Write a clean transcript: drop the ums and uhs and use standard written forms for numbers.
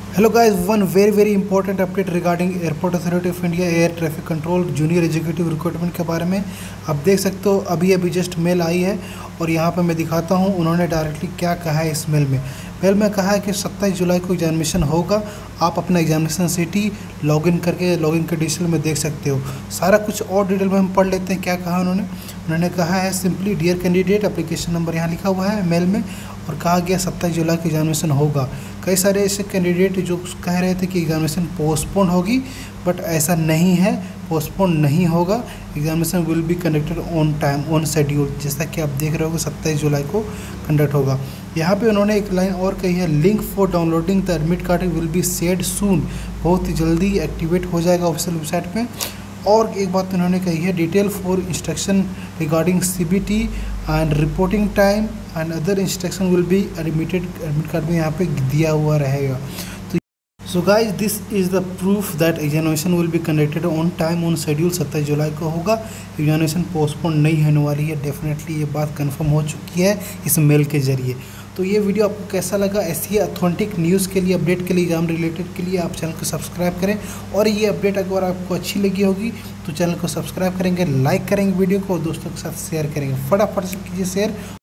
Hello guys, one very important update regarding Airport Authority of India air traffic control junior executive recruitment के बारे में। आप देख सकते हो अभी जस्ट मेल आई है और यहाँ पे मैं दिखाता हूँ उन्होंने डायरेक्टली क्या कहा है। इस मेल में कहा है कि 27 जुलाई को एग्जामिनेशन होगा। आप अपना एग्जामिनेशन सिटी लॉगिन के डिटेल में देख सकते हो। सारा कुछ और डिटेल में हम पढ़ लेते हैं क्या कहा उन्होंने कहा है simply dear candidate, application number यहाँ लिखा हुआ है मेल में, और कहा गया 27 जुलाई को एग्जामिनेशन होगा। कई सारे ऐसे कैंडिडेट जो कह रहे थे कि एग्जामिनेशन पोस्टपोन होगी, बट ऐसा नहीं है, पोस्टपोन नहीं होगा। Examination will be conducted on time on schedule, जैसा कि आप देख रहे हो 27 जुलाई को कंडक्ट होगा। यहाँ पे उन्होंने एक लाइन और कही है, link for downloading the admit card will be shared soon, बहुत ही जल्दी एक्टिवेट हो जाएगा ऑफिशियल वेबसाइट पे। और एक बात उन्होंने कही है, detail for instruction regarding CBT and reporting time and other instruction will be admit card में यहाँ पे दिया हुआ रहेगा। तो so guys, this is the proof that examination will be conducted on time on schedule. 27 जुलाई को होगा, एग्जामिनेशन पोस्टपोन नहीं होने वाली है। डेफिनेटली ये बात कंफर्म हो चुकी है इस मेल के जरिए। तो ये वीडियो आपको कैसा लगा? ऐसी ऑथेंटिक न्यूज़ के लिए, अपडेट के लिए, एग्जाम रिलेटेड के लिए आप चैनल को सब्सक्राइब करें। और ये अपडेट अगर आपको अच्छी लगी होगी तो चैनल को सब्सक्राइब करेंगे, लाइक करेंगे वीडियो को और दोस्तों के साथ शेयर करेंगे। फटाफट से कीजिए शेयर